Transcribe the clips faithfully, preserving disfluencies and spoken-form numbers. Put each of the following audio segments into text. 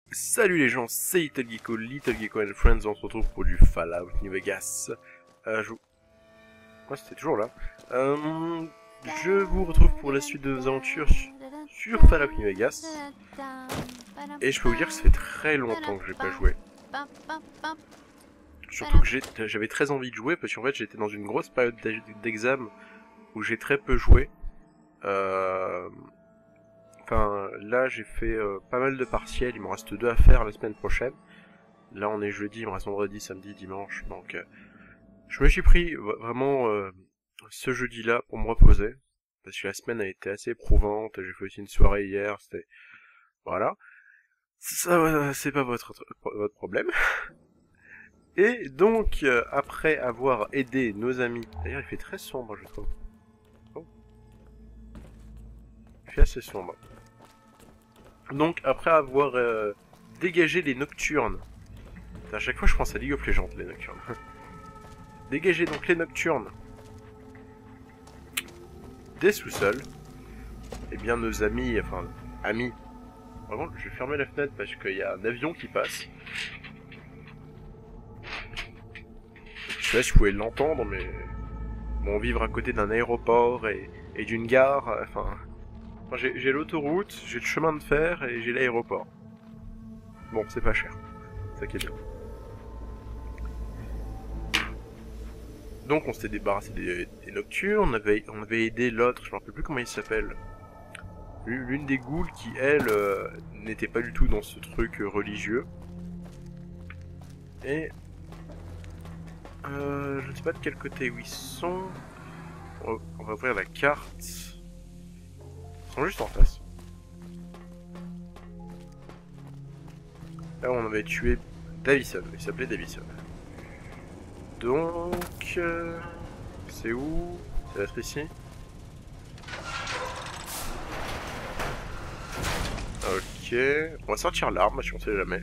Salut les gens, c'est Little Gecko, Little Gecko and Friends, on se retrouve pour du Fallout New Vegas. Euh, je... Ouais, c'était toujours là. Euh, je vous retrouve pour la suite de nos aventures sur Fallout New Vegas. Et je peux vous dire que ça fait très longtemps que j'ai pas joué. Surtout que j'avais très envie de jouer, parce qu'en fait j'étais dans une grosse période d'examen où j'ai très peu joué. Euh... Enfin, là j'ai fait euh, pas mal de partiels, il m'en reste deux à faire la semaine prochaine. Là on est jeudi, il me reste vendredi, samedi, dimanche, donc euh, je me suis pris vraiment euh, ce jeudi-là pour me reposer, parce que la semaine a été assez éprouvante, j'ai fait aussi une soirée hier, c'était... Voilà. Ça, c'est pas votre, votre problème. Et donc, euh, après avoir aidé nos amis... D'ailleurs il fait très sombre je trouve. Oh. Il fait assez sombre. Donc, après avoir euh, dégagé les nocturnes... À chaque fois, je pense à League of Legends, les nocturnes. Dégager donc les nocturnes des sous-sols. Et bien, nos amis... Enfin, amis... Vraiment, je vais fermer la fenêtre parce qu'il y a un avion qui passe. Je sais pas si vous pouvez l'entendre, mais... Bon, vivre à côté d'un aéroport et, et d'une gare... Enfin... Enfin, j'ai l'autoroute, j'ai le chemin de fer et j'ai l'aéroport. Bon, c'est pas cher. C'est ça qui est bien. Donc on s'était débarrassé des, des nocturnes, on avait, on avait aidé l'autre, je me rappelle plus comment il s'appelle. L'une des ghouls qui, elle, euh, n'était pas du tout dans ce truc euh, religieux. Et... Euh, je ne sais pas de quel côté où ils sont. On va, on va ouvrir la carte. Ils sont juste en face. Là on avait tué Davison, il s'appelait Davison. Donc... Euh, c'est où? Ça va être ici? Ok, on va sortir l'arme, si on sait jamais.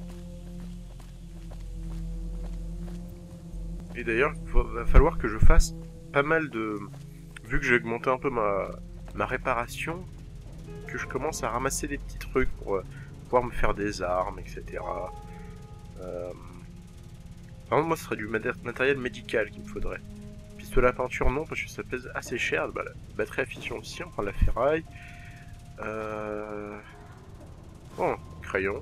Et d'ailleurs, il va falloir que je fasse pas mal de... Vu que j'ai augmenté un peu ma, ma réparation, que je commence à ramasser des petits trucs pour euh, pouvoir me faire des armes, et cetera. Euh... Par contre, moi, ce serait du matériel médical qu'il me faudrait. Pistolet à peinture, non, parce que ça pèse assez cher. Bah, la batterie à fission aussi, on prend la ferraille. Euh... Oh, crayon.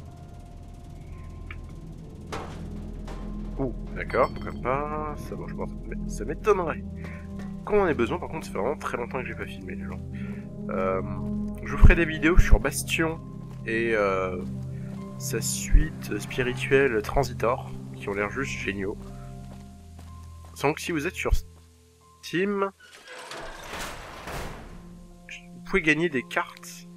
Ouh, d'accord, pourquoi pas. Ça marche pas, ça m'étonnerait qu'on en ait besoin. Par contre, ça fait vraiment très longtemps que j'ai pas filmé, les gens. Euh... Je vous ferai des vidéos sur Bastion et euh, sa suite spirituelle Transitor, qui ont l'air juste géniaux. Donc si vous êtes sur Steam, vous pouvez gagner des cartes.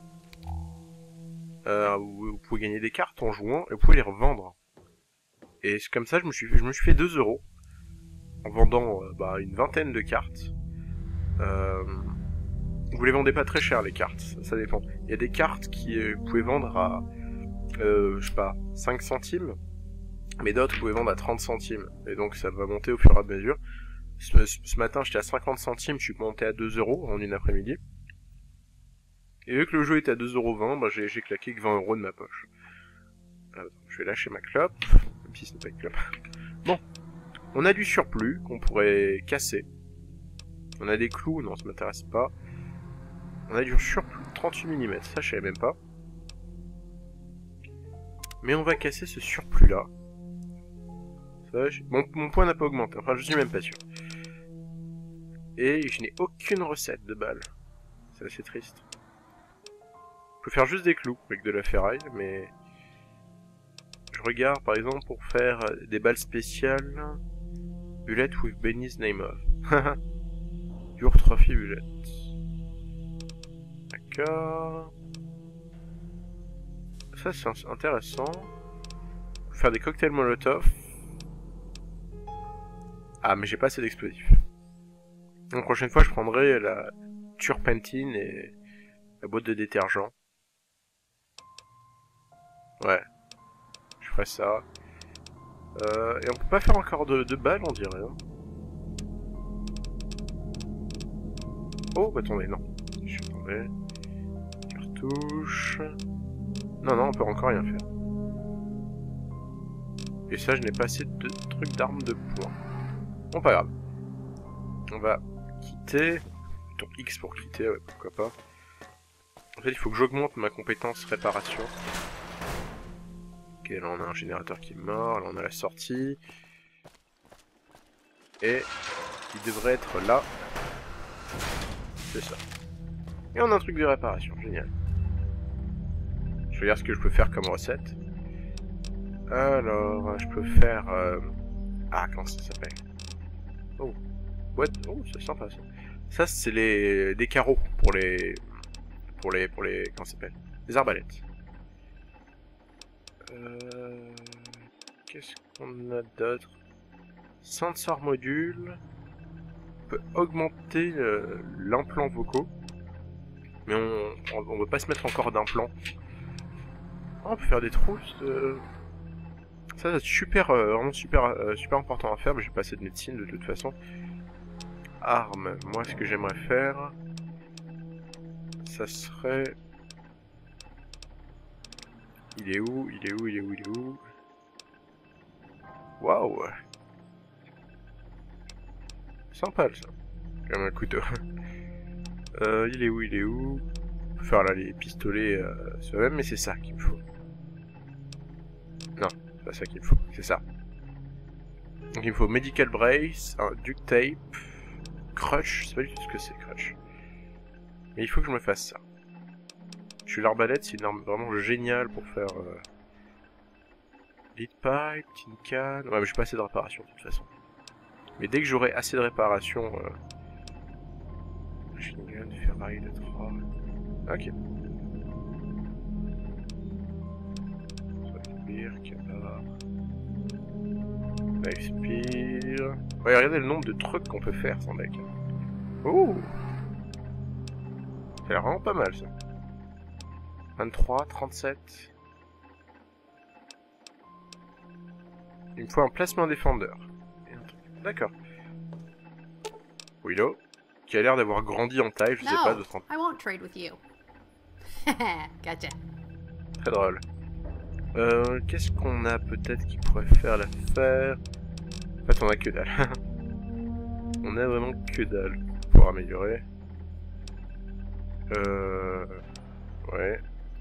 Euh, vous pouvez gagner des cartes en jouant et vous pouvez les revendre. Et comme ça, je me suis, je me suis fait deux euros en vendant euh, bah, une vingtaine de cartes. Euh, vous les vendez pas très cher les cartes, ça, ça dépend. Il y a des cartes qui euh, vous pouvez vendre à, euh, je sais pas, cinq centimes. Mais d'autres, vous pouvez vendre à trente centimes. Et donc ça va monter au fur et à mesure. Ce, ce matin, j'étais à cinquante centimes, je suis monté à deux euros en une après-midi. Et vu que le jeu était à deux euros vingt, bah j'ai claqué que vingt euros de ma poche. Alors, je vais lâcher ma clope, même si ce n'est pas une clope. Bon, on a du surplus qu'on pourrait casser. On a des clous, non ça m'intéresse pas. On a du surplus de trente-huit millimètres, ça je savais même pas. Mais on va casser ce surplus là. Ça, mon, mon point n'a pas augmenté, enfin je suis même pas sûr. Et je n'ai aucune recette de balles. C'est assez triste. Je peux faire juste des clous avec de la ferraille, mais... Je regarde par exemple pour faire des balles spéciales. Bullet with Benny's name of. Your trophy bullet. D'accord. Ça c'est intéressant. Je peux faire des cocktails molotov. Ah mais j'ai pas assez d'explosifs. Donc la prochaine fois je prendrai la turpentine et la boîte de détergent. Ouais. Je ferai ça. Euh, et on peut pas faire encore de, de balles on dirait. Hein. Oh bah attendez, non. Je attendez. Cartouche. Non non on peut encore rien faire. Et ça, je n'ai pas assez de trucs d'armes de poing. Bon, pas grave. On va quitter. Mettons X pour quitter, ouais, pourquoi pas. En fait, il faut que j'augmente ma compétence réparation. Ok, là on a un générateur qui est mort, là on a la sortie. Et il devrait être là. C'est ça. Et on a un truc de réparation, génial. Je regarde ce que je peux faire comme recette. Alors, je peux faire... Euh... Ah, comment ça s'appelle? Oh, what? Oh, c'est sympa ça. Ça, c'est les des carreaux pour les... Pour les... Pour les... Comment ça s'appelle? Les arbalètes. Euh... Qu'est-ce qu'on a d'autre? Sensor module. On peut augmenter euh, l'implant vocaux. Mais on on veut pas se mettre encore d'implant. Oh, on peut faire des trousses. Euh... Ça, c'est super, euh, vraiment super, euh, super important à faire. Mais j'ai pas assez de médecine de toute façon. Armes. Moi, ce que j'aimerais faire, ça serait... Il est où? Il est où? Il est où? Il est où? Waouh! Sympa ça. Comme un couteau. euh, il est où? Il est où? On peut faire là les pistolets euh, soi-même, mais c'est ça qu'il me faut. Non, c'est pas ça qu'il me faut. C'est ça. Donc il me faut Medical Brace, un Duct Tape, Crutch. Je sais pas du tout ce que c'est, Crutch. Mais il faut que je me fasse ça. Je suis l'arbalète, c'est une arme vraiment géniale pour faire... Euh... Lead Pipe, Tin Can... Ouais, mais j'ai pas assez de réparation de toute façon. Mais dès que j'aurai assez de réparation... Euh... Machine Gun, ferraille de trois... Ok. Spear, Cabar... Life Spear... Ouais, regardez le nombre de trucs qu'on peut faire sans deck. Oh, ça a l'air vraiment pas mal ça. vingt-trois, trente-sept... Il me faut un placement défendeur. D'accord. Willow, qui a l'air d'avoir grandi en taille, je sais pas, de trente. I won't trade with you. Gotcha. Très drôle. Euh, qu'est-ce qu'on a peut-être qui pourrait faire l'affaire? En fait, on a que dalle. On a vraiment que dalle pour améliorer. Euh... Ouais.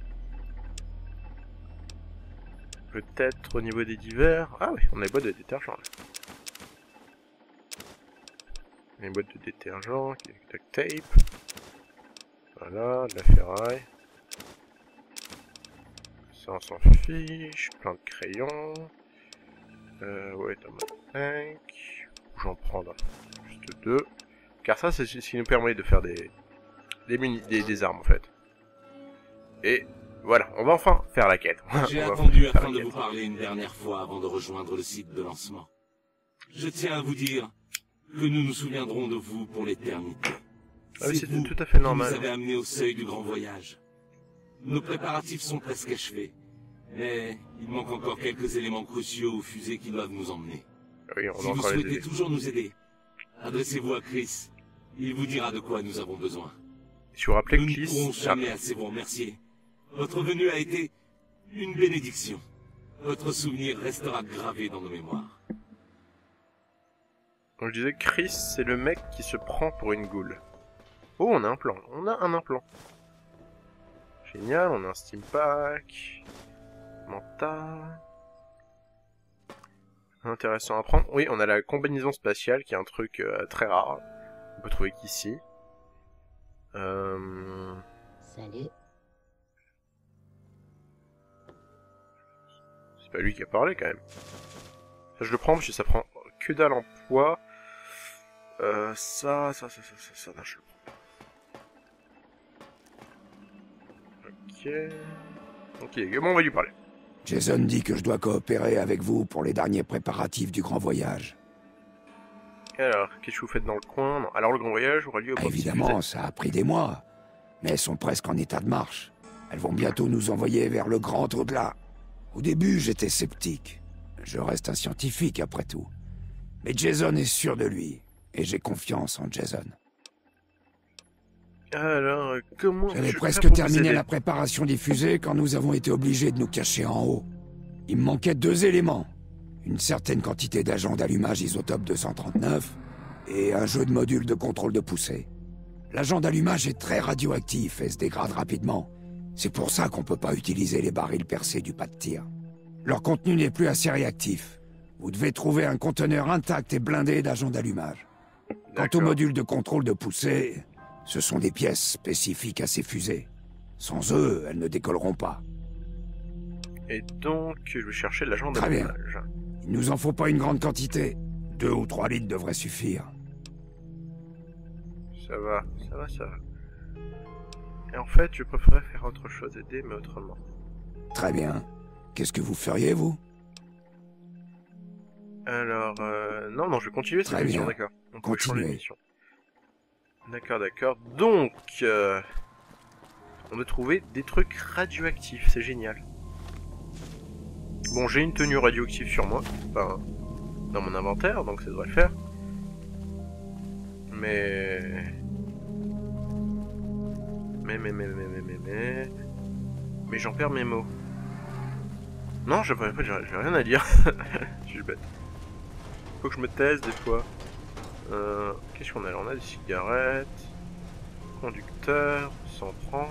Peut-être au niveau des divers... Ah oui, on a les boîtes de détergent là. On a les boîtes de détergent, duct tape. Voilà, de la ferraille. Ça on s'en fiche, plein de crayons. Euh, ouais, dans ma tank. J'en prends là. Juste deux. Car ça, c'est ce qui nous permet de faire des... Des, muni... des, des armes en fait. Et... Voilà, on va enfin faire la quête. J'ai attendu afin de vous parler une dernière fois avant de rejoindre le site de lancement. Je tiens à vous dire que nous nous souviendrons de vous pour l'éternité. Ah oui, c'est vous tout à fait normal. qui nous avez amené au seuil du grand voyage. Nos préparatifs sont presque achevés, mais il manque encore quelques éléments cruciaux aux fusées qui doivent nous emmener. Oui, on si va vous encore les souhaitez aider. toujours nous aider, adressez-vous à Chris. Il vous dira de quoi nous avons besoin. Si vous vous rappelez Nous que ne pourrons Chris... jamais assez vous remercier. Votre venue a été une bénédiction. Votre souvenir restera gravé dans nos mémoires. Donc je disais, Chris, c'est le mec qui se prend pour une goule. Oh, on a un plan. On a un implant. Génial, on a un steam pack. Manta. Intéressant à prendre. Oui, on a la combinaison spatiale qui est un truc euh, très rare. On peut trouver qu'ici. Euh... Salut. C'est pas lui qui a parlé quand même. Ça, je le prends parce que ça prend que dalle en poids. Euh, ça, ça, ça, ça, ça, ça, non, je le prends pas. Ok. Ok, bon, on va lui parler. Jason dit que je dois coopérer avec vous pour les derniers préparatifs du grand voyage. Alors, qu'est-ce que vous faites dans le coin? Non. Alors, le grand voyage aura lieu au Ah, Proxy évidemment, Fusée. ça a pris des mois, mais elles sont presque en état de marche. Elles vont bientôt nous envoyer vers le grand au-delà. Au début, j'étais sceptique. Je reste un scientifique, après tout. Mais Jason est sûr de lui, et j'ai confiance en Jason. Alors, euh, comment... J'avais je peux presque faire pour vous terminé aider? la préparation des fusées quand nous avons été obligés de nous cacher en haut. Il me manquait deux éléments. une certaine quantité d'agents d'allumage isotope deux cent trente-neuf et un jeu de modules de contrôle de poussée. L'agent d'allumage est très radioactif et se dégrade rapidement. C'est pour ça qu'on peut pas utiliser les barils percés du pas de tir. Leur contenu n'est plus assez réactif. Vous devez trouver un conteneur intact et blindé d'agents d'allumage. Quant aux modules de contrôle de poussée, ce sont des pièces spécifiques à ces fusées. Sans eux, elles ne décolleront pas. Et donc, je vais chercher l'agent Très bien. d'allumage. Il nous en faut pas une grande quantité. Deux ou trois litres devraient suffire. Ça va, ça va, ça va. Et en fait, je préférerais faire autre chose, aider, mais autrement. Très bien. Qu'est-ce que vous feriez, vous? Alors, euh... non, non, je vais continuer cette Très mission, bien. d'accord. On peut changer Continuez. de mission. D'accord, d'accord. Donc, euh... on a trouvé des trucs radioactifs, c'est génial. Bon, j'ai une tenue radioactive sur moi, enfin, dans mon inventaire, donc ça devrait le faire. Mais... Mais, mais, mais, mais, mais, mais, mais... Mais j'en perds mes mots. Non, j'ai pas- j'ai j'ai rien à dire. Je suis bête. Faut que je me taise des fois. Euh, Qu'est-ce qu'on a là? On a des cigarettes. Conducteur. Ça en prend.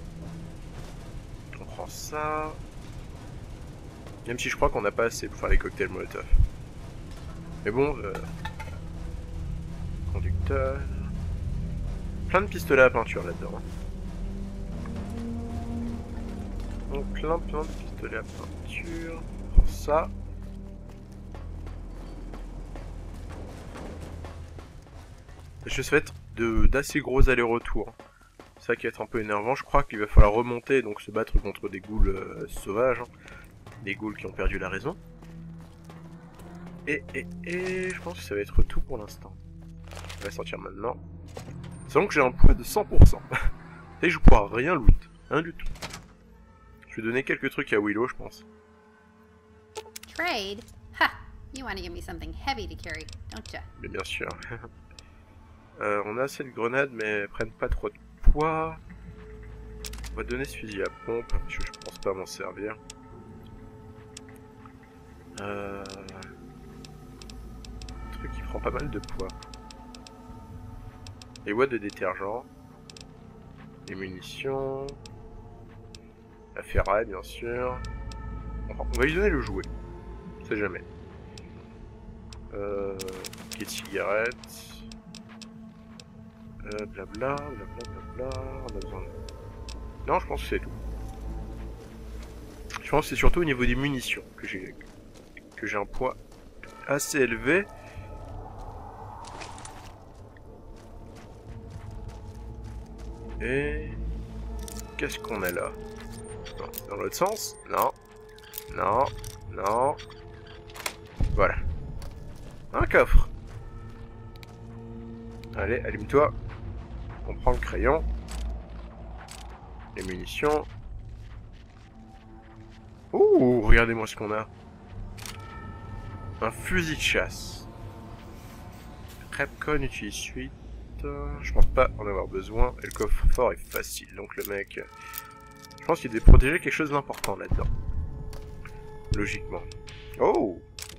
On prend ça. Même si je crois qu'on n'a pas assez pour faire les cocktails Molotov. Mais bon, euh... conducteur. Plein de pistolets à peinture là-dedans. hein. Donc plein plein de pistolets à peinture. On prend ça. Je souhaite de d'assez gros allers-retours. C'est ça qui va être un peu énervant. Je crois qu'il va falloir remonter et donc se battre contre des ghouls euh, sauvages. hein. Des ghouls qui ont perdu la raison. Et, et, et je pense que ça va être tout pour l'instant. On va sortir maintenant. Sachant que j'ai un poids de cent pour cent. Et je pourrai rien loot. Rien du tout. Je vais donner quelques trucs à Willow, je pense. Trade? Ha! You want to give me something heavy to carry, don't ya? Mais bien sûr. euh, on a assez de grenades, mais elles prennent pas trop de poids. On va donner ce fusil à pompe, parce que je pense pas m'en servir. Euh... Un truc qui prend pas mal de poids. Les watts de détergent. Les munitions. La ferraille, bien sûr. Enfin, on va lui donner le jouet. On sait jamais. Euh... Paquet de cigarettes. Euh, blabla, blabla, blabla. On a besoin de... Non, je pense que c'est tout. Je pense que c'est surtout au niveau des munitions que j'ai que j'ai un poids assez élevé. Et qu'est-ce qu'on a là? Non, c'est dans l'autre sens? Non. Non. Non. Voilà. Un coffre. Allez, allume-toi. On prend le crayon. Les munitions. Ouh, regardez-moi ce qu'on a. Un fusil de chasse. Repcon utilise suite. Je pense pas en avoir besoin. Et le coffre-fort est facile. Donc le mec... Je pense qu'il devait protéger quelque chose d'important là-dedans. Logiquement. Oh!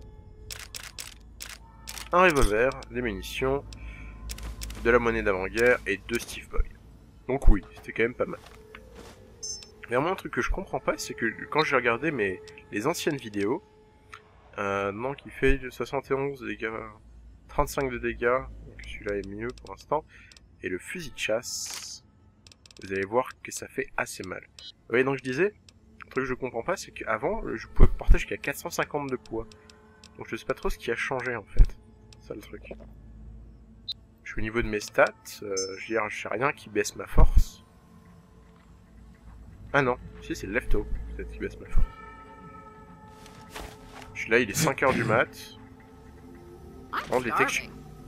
Un revolver, des munitions, de la monnaie d'avant-guerre et deux Steve Boy. Donc oui, c'était quand même pas mal. Mais vraiment un truc que je comprends pas, c'est que quand j'ai regardé mes les anciennes vidéos, euh, donc il fait soixante et onze de dégâts, trente-cinq de dégâts, donc celui-là est mieux pour l'instant, et le fusil de chasse, vous allez voir que ça fait assez mal. Vous voyez, donc je disais, un truc que je comprends pas, c'est qu'avant, je pouvais porter jusqu'à quatre cent cinquante de poids. Donc je sais pas trop ce qui a changé en fait. C'est ça le truc. Je suis au niveau de mes stats, euh, je veux dire, je sais rien qui baisse ma force. Ah non, si c'est le lefto, peut-être qui baisse ma force. Je suis là, il est cinq heures du mat. Oh, les, textu...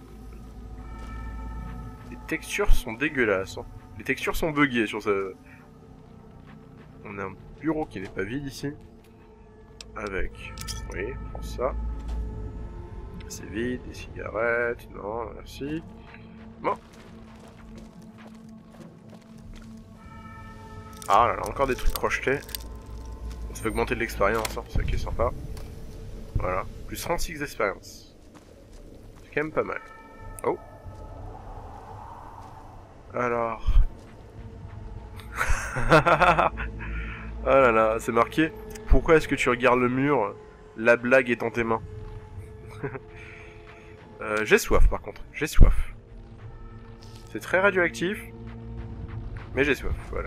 les textures sont dégueulasses. Hein. Les textures sont buggées sur ce... On a un bureau qui n'est pas vide ici. Avec... Oui, on prend ça. C'est vide, des cigarettes, non, merci. Bon. Ah là là, encore des trucs crochetés. Ça fait augmenter de l'expérience, hein, c'est ça qui est sympa. Voilà, plus trente-six d'expérience. C'est quand même pas mal. Oh. Alors... Oh là là, c'est marqué. Pourquoi est-ce que tu regardes le mur? La blague est en tes mains. euh, j'ai soif par contre, j'ai soif. C'est très radioactif. Mais j'ai soif, voilà.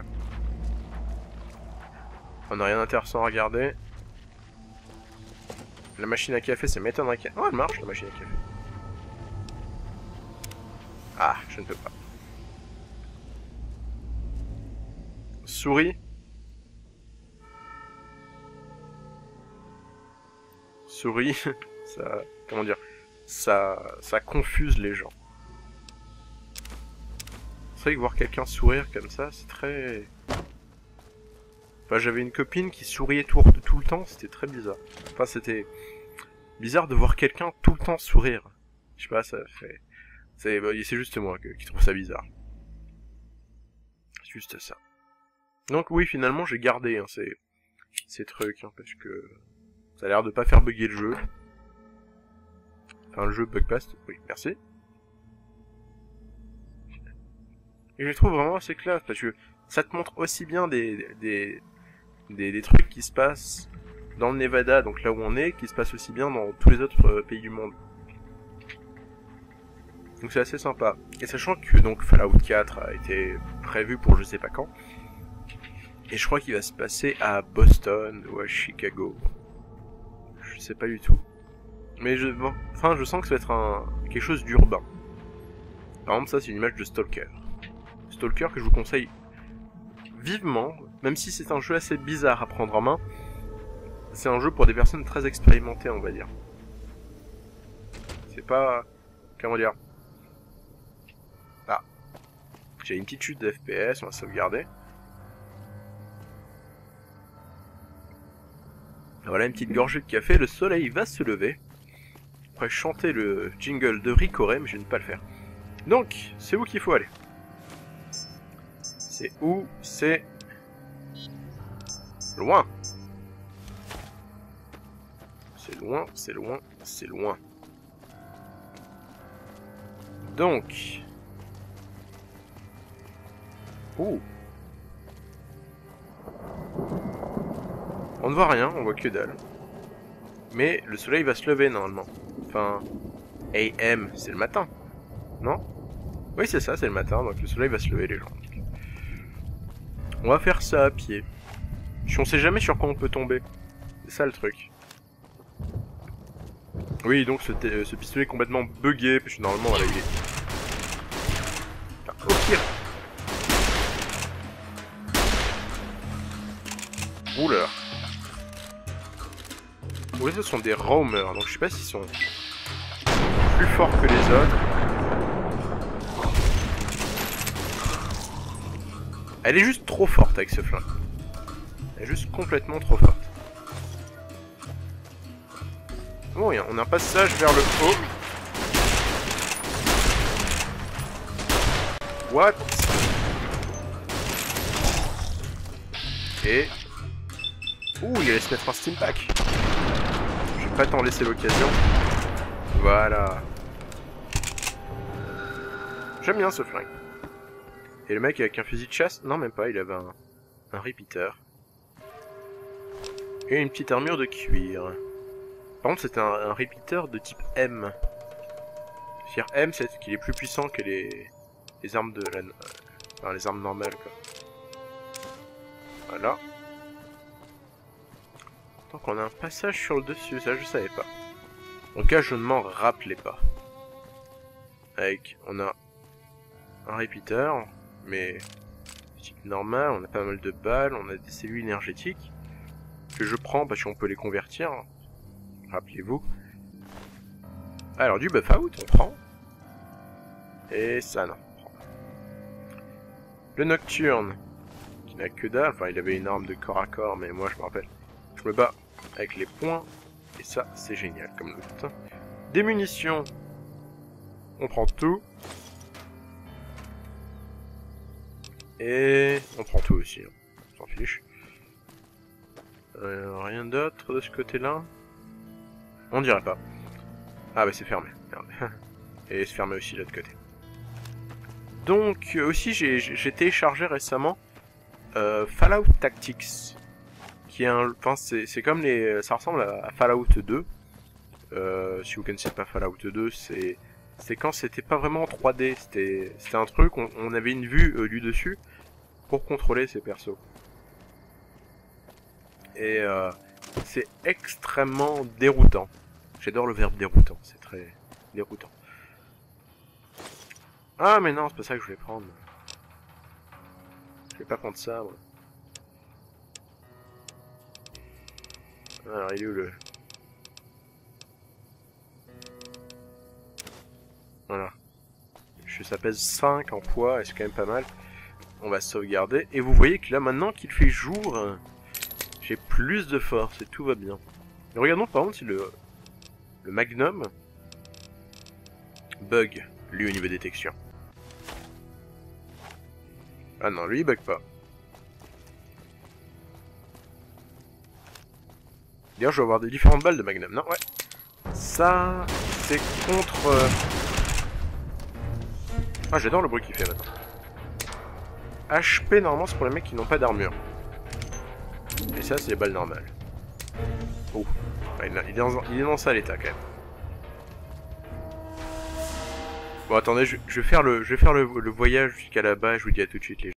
On n'a rien d'intéressant à regarder. La machine à café, ça m'étonnerait qu'elle... Oh, elle marche, la machine à café. Ah, je ne peux pas. Souris. Souris, ça... Comment dire? Ça... Ça confuse les gens. C'est vrai que voir quelqu'un sourire comme ça, c'est très... Enfin, j'avais une copine qui souriait tout, tout le temps, c'était très bizarre. Enfin, c'était bizarre de voir quelqu'un tout le temps sourire. Je sais pas, ça fait... C'est c'est juste moi que, qui trouve ça bizarre. C'est juste ça. Donc oui, finalement, j'ai gardé hein, ces, ces trucs, hein, parce que ça a l'air de pas faire bugger le jeu. Enfin, le jeu bug pas, oui, merci. Et je les trouve vraiment assez classe, parce que ça te montre aussi bien des, des, des, des trucs qui se passent dans le Nevada, donc là où on est, qui se passent aussi bien dans tous les autres euh, pays du monde. Donc c'est assez sympa. Et sachant que donc Fallout quatre a été prévu pour je sais pas quand, et je crois qu'il va se passer à Boston ou à Chicago. Je sais pas du tout. Mais je, bon, enfin, je sens que ça va être un, quelque chose d'urbain. Par exemple, ça c'est une image de Stalker. Stalker que je vous conseille vivement, même si c'est un jeu assez bizarre à prendre en main. C'est un jeu pour des personnes très expérimentées, on va dire. C'est pas... Comment dire? Ah. J'ai une petite chute de F P S, on va sauvegarder. Voilà une petite gorgée de café, le soleil va se lever. On pourrait chanter le jingle de Ricoré, mais je ne vais pas le faire. Donc, c'est où qu'il faut aller? C'est où? C'est... Loin. C'est loin, c'est loin, c'est loin. Donc... Ouh. On ne voit rien, on voit que dalle. Mais le soleil va se lever normalement. Enfin... A M, c'est le matin. Non? Oui, c'est ça, c'est le matin, donc le soleil va se lever les gens. On va faire ça à pied. On sait jamais sur quoi on peut tomber. C'est ça le truc. Oui, donc ce, ce pistolet est complètement buggé, parce que normalement, voilà, il est... Enfin, au pire. Oula. Oui, ce sont des roamers, donc je sais pas s'ils sont plus forts que les autres. Elle est juste trop forte avec ce flingue. Elle est juste complètement trop forte. Bon, on a un passage vers le haut. What? Et... Ouh, il allait se mettre un steam pack. Je vais pas t'en laisser l'occasion. Voilà. J'aime bien ce flingue. Et le mec avec un fusil de chasse? Non, même pas, il avait un, un repeater. Et une petite armure de cuir. Par contre, c'était un, un repeater de type M. C'est-à-dire M, c'est qu'il est plus puissant que les, les armes de la... Enfin, les armes normales, quoi. Voilà. Donc on a un passage sur le dessus, ça je savais pas. En tout cas, je ne m'en rappelais pas. Avec, on a un repeater, mais type normal, on a pas mal de balles, on a des cellules énergétiques que je prends parce qu'on peut les convertir. Rappelez-vous. Alors du buff out, on prend. Et ça, non. On prend. Le nocturne, qui n'a que dalle, enfin il avait une arme de corps à corps, mais moi je me rappelle. Je me bats avec les poings, et ça c'est génial comme loot. Des munitions, on prend tout. Et on prend tout aussi, hein. On s'en fiche. Euh, rien d'autre de ce côté-là. On dirait pas. Ah bah c'est fermé. Merde. Et c'est fermé aussi de l'autre côté. Donc euh, aussi j'ai téléchargé récemment euh, Fallout Tactics. Qui est un... Enfin c'est comme les... Ça ressemble à, à Fallout deux. Euh, si vous connaissez pas Fallout deux, c'est... C'est quand c'était pas vraiment en trois D. C'était un truc, on, on avait une vue euh, du dessus pour contrôler ces persos. Et euh, c'est extrêmement déroutant. J'adore le verbe déroutant, c'est très déroutant. Ah mais non, c'est pas ça que je voulais prendre. Je vais pas prendre ça, moi. Alors il est où le... Voilà. Ça pèse cinq en poids, et c'est quand même pas mal. On va sauvegarder. Et vous voyez que là, maintenant qu'il fait jour, j'ai plus de force et tout va bien. Et regardons par contre si le, le Magnum bug, lui, au niveau des textures. Ah non, lui, il bug pas. D'ailleurs, je vais avoir des différentes balles de Magnum. Non, ouais. Ça, c'est contre... Euh... Ah, j'adore le bruit qu'il fait maintenant. H P, normalement, c'est pour les mecs qui n'ont pas d'armure. Et ça, c'est les balles normales. Oh. Ouais, il, est dans, il est dans ça, l'état, quand même. Bon, attendez, je, je vais faire le, je vais faire le, le voyage jusqu'à là-bas, je vous dis à tout de suite, les gens.